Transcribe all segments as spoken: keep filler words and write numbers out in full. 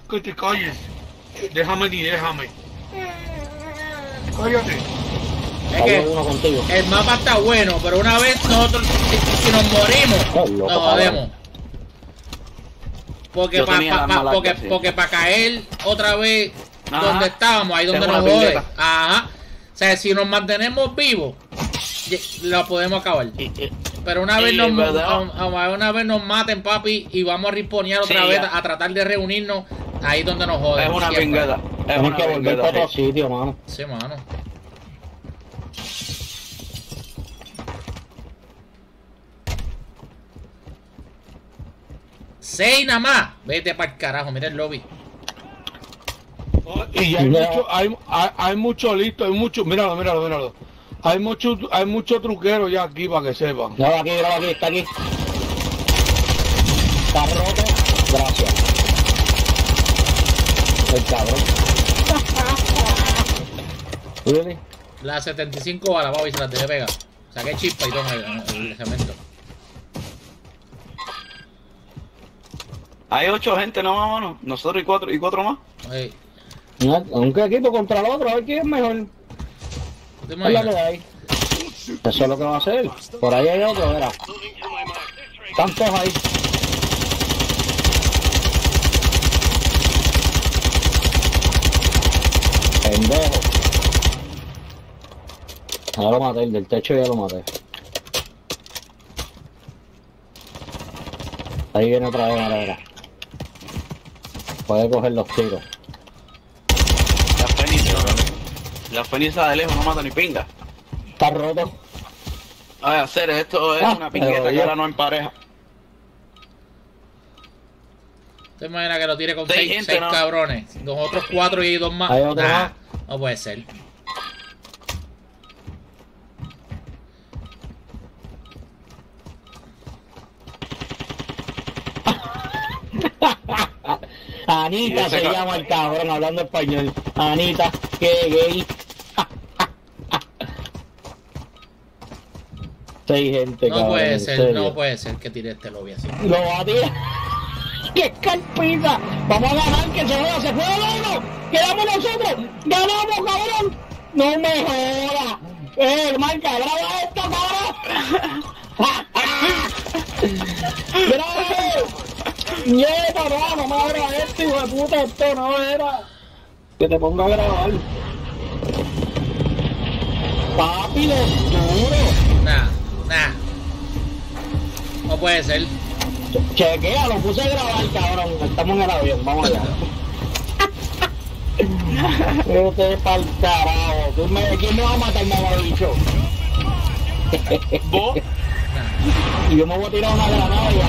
Que te calles. Déjame ni déjame. Cállate. Es que uno contigo. el mapa está bueno, pero una vez nosotros, si, si nos morimos, Oh, loco, nos jodemos. Porque Yo para tenía pa, las pa, malas porque, casi. porque pa caer otra vez Ajá. donde estábamos, ahí donde Tengo nos una jode. pingueta. Ajá. O sea, si nos mantenemos vivos, lo podemos acabar. Y- y- Pero una vez y, nos ¿verdad? a- a- una vez nos maten, papi, y vamos a risponear otra Sí, vez ya. a tratar de reunirnos, ahí donde nos Es joden. una siempre. pingueta. Es Tienes una que volver pingueta, para otro sí. sitio, mano. Sí, mano. Seis nada más. Vete para el carajo, mira el lobby. Y hay No. mucho, hay, hay, hay mucho listo, hay mucho, míralo, míralo, míralo. Hay mucho, hay mucho truquero ya aquí para que sepan. Graba aquí, graba aquí, está aquí. Está roto. Gracias. El cabrón. Really? Las setenta y cinco balas, papi, se las dejé pegar. Saqué chispa y toma el, el cemento. Hay ocho gente nomás, mano. Nosotros y cuatro, y cuatro más. Ahí. No, un equipo contra el otro, a ver quién es mejor. ¿Te Es la que imaginas? hay. Eso es lo que va a hacer. Por ahí hay otro, verá. Están todos ahí. Pendejo. Ya lo maté, el del techo ya lo maté. Ahí viene otra vez, mira, mira. Puede coger los tiros. La feniza. La feniza de lejos no mata ni pinga. Está roto. A ver, hacer esto es Ah, una pingueta pero que yo- ahora no en pareja. ¿Te imaginas que lo tire con Seis seis, gente, seis ¿no? cabrones? Los otros cuatro y dos más. Hay otro Nah, más. no puede ser. Anita Y ese se ca- llama el cabrón hablando español. Anita, qué gay. Seis gente, No cabrón, puede en ser, serio. no puede ser que tire este lobby así. Lo va a tirar. ¡Qué escarpita! Vamos a ganar, que se joda, se fue el uno. Quedamos nosotros. Ganamos, cabrón. No me jodas. Eh, marca, graba esto, cabrón. ¡Graba! ¡Nieta, no, no me abra esto, hijo de puta! Esto no era. Que te ponga a grabar. Papi, de duro. Nah, nah. No puede ser. Chequea, lo puse a grabar, cabrón. Estamos en el avión, vamos allá. Vete pa'l carajo. ¿Tú me, ¿Quién me va a matar, mamabicho? ¿Vos? Y yo me voy a tirar una granada y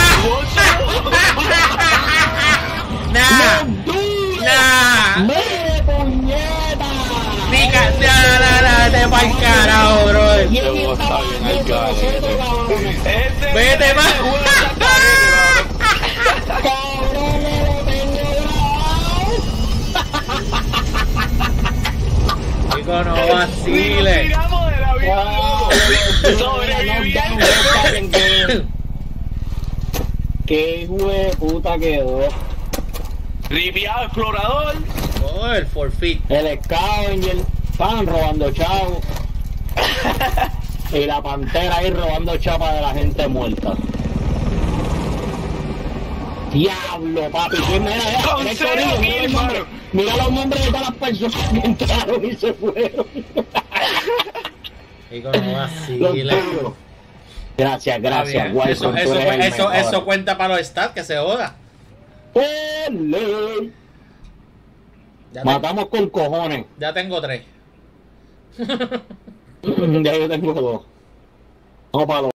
Nah, ¡duro! nah. ¡Me puñeta! Diga, nah, nah, nah, te pa'l carajo, bro. ¿Quién Este estaba está bien, haciendo el cara, nosotros, ese. cabrones? Ese Vete, ese va. juego exactamente, cabrón. ¡Cabrón, me lo tengo grabado! Chico, no Ni nos vacile. tiramos del avión. ¡Wow! Sobreviviente. ¡Qué hijo de puta quedó! Ripiado explorador. Oh, el forfeit. El Scavenger, estaban robando chavos. Y la pantera ahí robando chapa de la gente muerta. Diablo, papi, ¿quién mira, mira, Con mira el cero corillo, mira kills, los nombres, mano. mira los nombres de todas las personas que entraron y se fueron. Chico, no Los vacile. tuyos. Gracias, gracias, Eso, eso, Wilson, tú eso, eres el eso, mejor. eso cuenta para los stats, que se joda. Ole. Ya, te- Matamos con cojones. ya tengo tres. Ya yo tengo dos. Vamos para los